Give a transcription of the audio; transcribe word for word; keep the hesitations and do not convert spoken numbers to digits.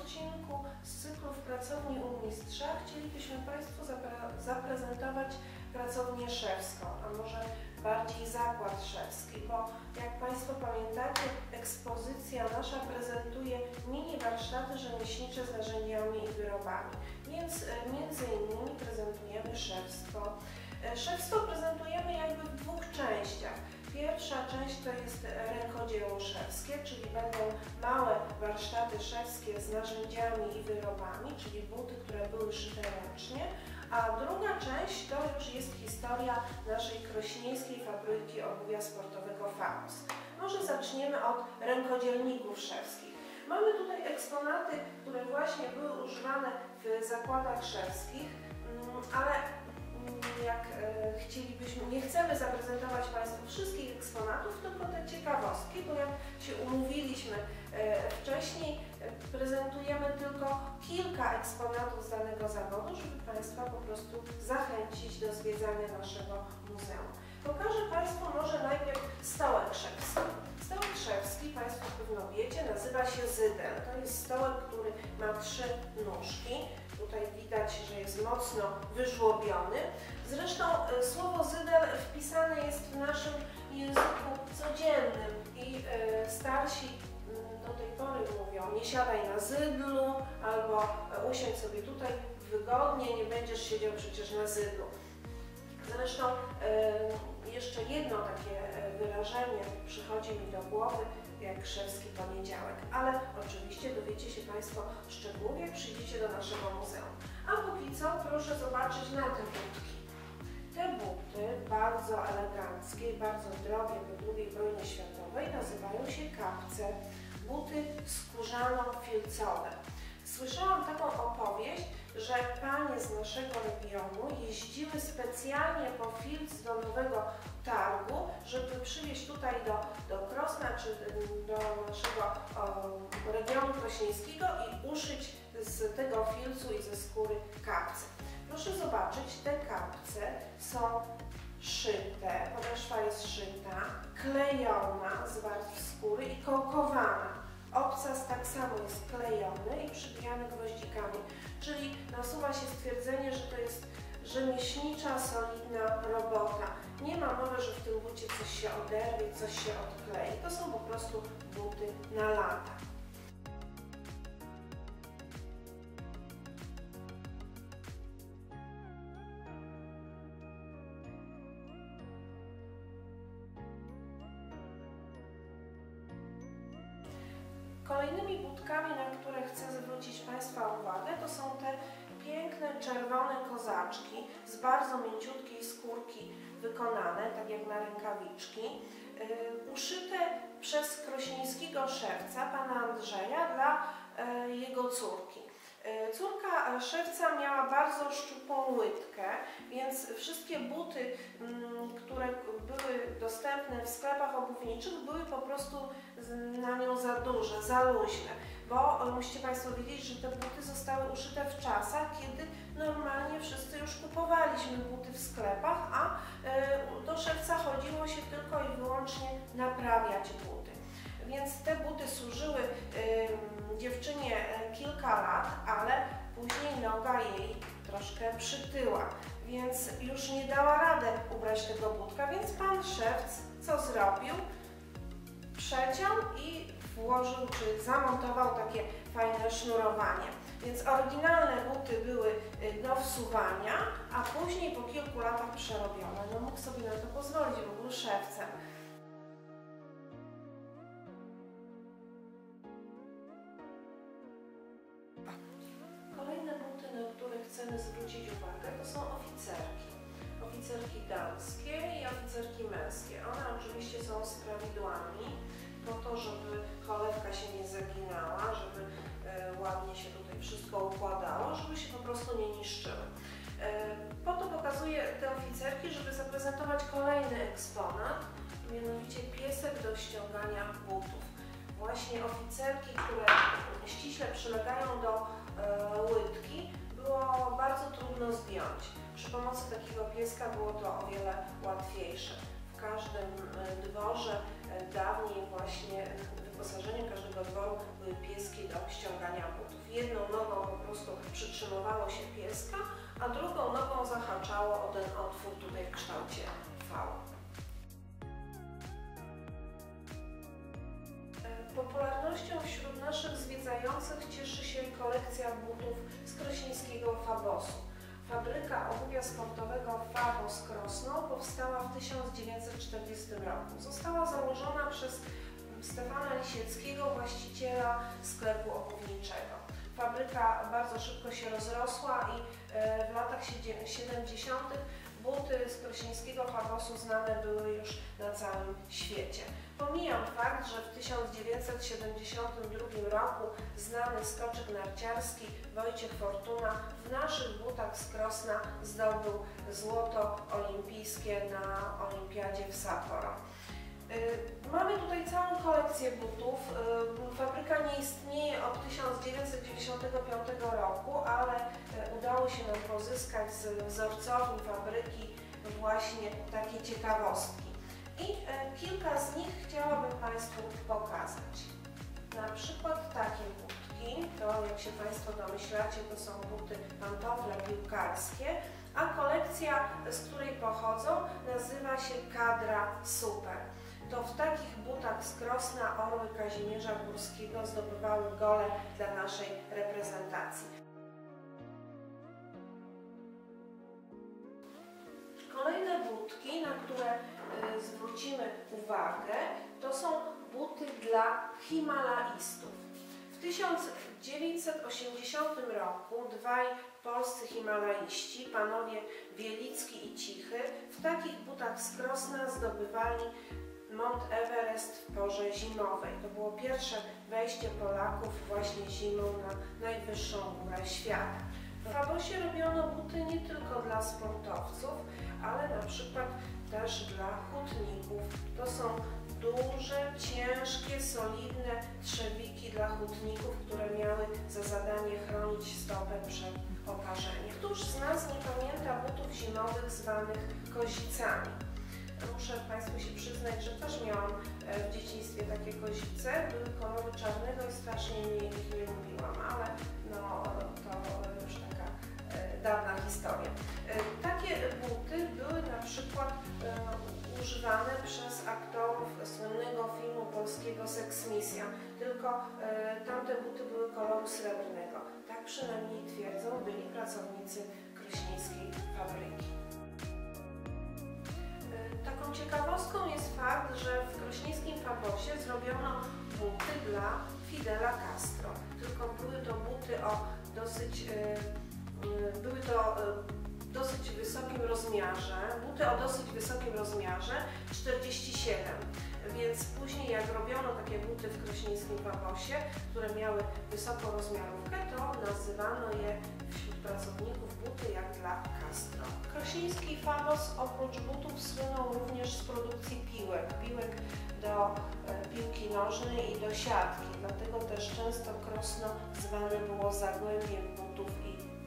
odcinku z cyklu w pracowni u mistrza chcielibyśmy Państwu zapre zaprezentować pracownię szewską, a może bardziej zakład szewski, bo jak Państwo pamiętacie, ekspozycja nasza prezentuje mini warsztaty rzemieślnicze z narzędziami i wyrobami, więc między innymi prezentujemy szewstwo. Szewstwo prezentujemy jakby w dwóch częściach. Pierwsza część to jest rękodzieło szewskie, czyli będą małe warsztaty szewskie z narzędziami i wyrobami, czyli buty, które były szyte ręcznie, a druga część to już jest historia naszej krośnieńskiej fabryki obuwia sportowego Faust. Może zaczniemy od rękodzielników szewskich. Mamy tutaj eksponaty, które właśnie były używane w zakładach szewskich, ale jak e, chcielibyśmy, nie chcemy zaprezentować Państwu wszystkich eksponatów, tylko te ciekawostki, bo jak się umówiliśmy e, wcześniej, e, prezentujemy tylko kilka eksponatów z danego zawodu, żeby Państwa po prostu zachęcić do zwiedzania naszego muzeum. Pokażę Państwu może najpierw stołek szewski. Stołek szewski, Państwo pewno wiecie, nazywa się zydel. To jest stołek, który ma trzy nóżki. Tutaj widać, że jest mocno wyżłobiony. Zresztą e, słowo zydel wpisane jest w naszym języku codziennym i e, starsi m, do tej pory mówią: nie siadaj na zydlu, albo e, usiądź sobie tutaj wygodnie, nie będziesz siedział przecież na zydlu. Zresztą e, jeszcze jedno takie wyrażenie przychodzi mi do głowy, jak szewski poniedziałek, ale oczywiście dowiecie się Państwo szczegółów, jak przyjdziecie do naszego muzeum. A póki co proszę zobaczyć na te butki. Te buty, bardzo eleganckie, bardzo drogie po drugiej wojnie światowej, nazywają się kapce. Buty skórzano-filcowe. Słyszałam taką opowieść, że panie z naszego regionu jeździły specjalnie po filc do Nowego Targu, żeby przywieźć tutaj do, do Krosna czy do naszego o, regionu krośnieńskiego i uszyć z tego filcu i ze skóry kapce. Proszę zobaczyć, te kapce są szyte, podeszwa jest szyta, klejona z warstw skóry i kołkowana. Obcas tak samo jest klejony i przybijany gwoździkami, czyli nasuwa się stwierdzenie, że to jest rzemieślnicza, solidna robota. Nie ma mowy, że w tym bucie coś się oderwie, coś się odklei. To są po prostu buty na lata. Kolejnymi butkami, na które chcę zwrócić Państwa uwagę, to są te piękne czerwone kozaczki z bardzo mięciutkiej skórki wykonane, tak jak na rękawiczki, yy, uszyte przez krośnieńskiego szewca, pana Andrzeja, dla yy, jego córki. Yy, córka szewca miała bardzo szczupłą łydkę, więc wszystkie buty, yy, które były dostępne w sklepach obuwniczych, były po prostu na nią za duże, za luźne, bo musicie Państwo wiedzieć, że te buty zostały uszyte w czasach, kiedy normalnie wszyscy już kupowaliśmy buty w sklepach, a y, do szewca chodziło się tylko i wyłącznie naprawiać buty. Więc te buty służyły y, dziewczynie kilka lat, ale później noga jej troszkę przytyła, więc już nie dała radę ubrać tego butka, więc pan szewc co zrobił? Przeciął i włożył, czy zamontował takie fajne sznurowanie. Więc oryginalne buty były do wsuwania, a później po kilku latach przerobione. No mógł sobie na to pozwolić, bo był szewcem. Kolejne buty, na które chcemy zwrócić uwagę, to są oficerki. Oficerki damskie i oficerki męskie. One oczywiście są z prawidłami, po to, żeby cholewka się nie zaginała, żeby e, ładnie się tutaj wszystko układało, żeby się po prostu nie niszczyły. E, po to pokazuję te oficerki, żeby zaprezentować kolejny eksponat, mianowicie piesek do ściągania butów. Właśnie oficerki, które ściśle przylegają do e, łydki, było bardzo trudno zdjąć. Przy pomocy takiego pieska było to o wiele łatwiejsze. W każdym dworze dawniej właśnie wyposażeniem każdego dworu były pieski do ściągania butów. Jedną nogą po prostu przytrzymywało się pieska, a drugą nogą zahaczało o ten otwór tutaj w kształcie V. Popularnością wśród naszych zwiedzających cieszy się kolekcja butów z krośnieńskiego Fabosu. Fabryka obuwia sportowego Fabos Krosno powstała w tysiąc dziewięćset czterdziestym roku. Została założona przez Stefana Lisieckiego, właściciela sklepu obuwniczego. Fabryka bardzo szybko się rozrosła i w latach siedemdziesiątych buty z krośnieńskiego Fabosu znane były już na całym świecie. Pomijam fakt, że w tysiąc dziewięćset siedemdziesiątym drugim roku znany skoczek narciarski Wojciech Fortuna w naszych butach z Krosna zdobył złoto olimpijskie na olimpiadzie w Sapporo. Mamy tutaj całą kolekcję butów. Fabryka nie istnieje od tysiąc dziewięćset dziewięćdziesiątego piątego roku, ale udało się nam pozyskać z wzorcowni fabryki właśnie takie ciekawostki. I kilka z nich chciałabym Państwu pokazać. Na przykład takie butki, to jak się Państwo domyślacie, to są buty pantofle piłkarskie, a kolekcja, z której pochodzą, nazywa się Kadra Super. To w takich butach z Krosna orły Kazimierza Górskiego zdobywały gole dla naszej reprezentacji. Kolejne butki, na które y, zwrócimy uwagę, to są buty dla himalaistów. W tysiąc dziewięćset osiemdziesiątym roku dwaj polscy himalaiści, panowie Wielicki i Cichy, w takich butach z Krosna zdobywali Mount Everest w porze zimowej. To było pierwsze wejście Polaków właśnie zimą na najwyższą górę świata. W Fabosie robiono buty nie tylko dla sportowców, ale na przykład też dla hutników. To są duże, ciężkie, solidne trzewiki dla hutników, które miały za zadanie chronić stopę przed oparzeniem. Któż z nas nie pamięta butów zimowych zwanych kozicami? Muszę Państwu się przyznać, że też miałam w dzieciństwie takie kozice. Były koloru czarnego i strasznie nie, ich nie lubiłam, ale no, to już taka dawna historia. Takie buty były na przykład używane przez aktorów słynnego filmu polskiego Seksmisja, tylko tamte buty były koloru srebrnego. Tak przynajmniej twierdzą byli pracownicy krośnieńskiej fabryki. Taką ciekawostką jest fakt, że w krośnieńskim Fabosie zrobiono buty dla Fidela Castro. Tylko były to buty o dosyć, yy, były to yy, dosyć wysokim rozmiarze, buty o dosyć wysokim rozmiarze czterdzieści siedem. Więc później jak robiono takie buty w krośnieńskim Fabosie, które miały wysoką rozmiarówkę, to nazywano je wśród pracowników buty jak dla Castro. Krośnieński Fabos oprócz butów słynął również z produkcji piłek. Piłek do e, piłki nożnej i do siatki. Dlatego też często Krosno zwane było zagłębiem butów i